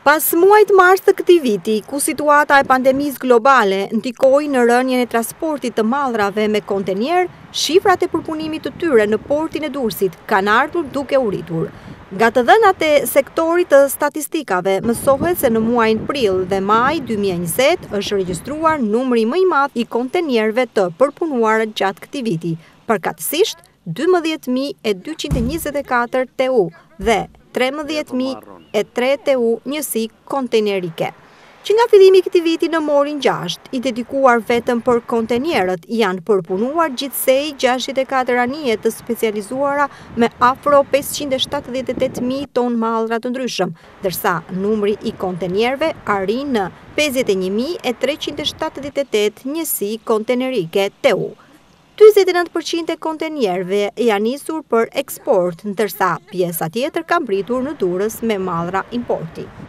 Pas muajt mars të këtij viti, ku situata e pandemisë globale ndikoi në rënien e transportit të mallrave me kontenjer, shifrat e përpunimit të tyre në portin e Durrësit kanë ardhur duke u rritur. Nga të dhënat e sektorit të statistikave, mësohet se në muajin prill dhe maj 2020 është regjistruar numri më i madh i kontenjerëve të përpunuar gjatë këtij viti, përkatësisht 12.224 TU dhe 13.003 TU njësi kontenerike, që nga fillimi i këtij viti në morin 6, i dedikuar vetëm për kontenjerët, janë përpunuar gjithsej 64 anije të specializuara me afro 578.000 ton mallra të ndryshëm, ndërsa numri i kontenjerëve arrin në 51.378 njësi kontenerike TU. 29% e kontenjerëve janë nisur për eksport, ndërsa pjesa tjetër ka mbritur në Durrës me mallra importi.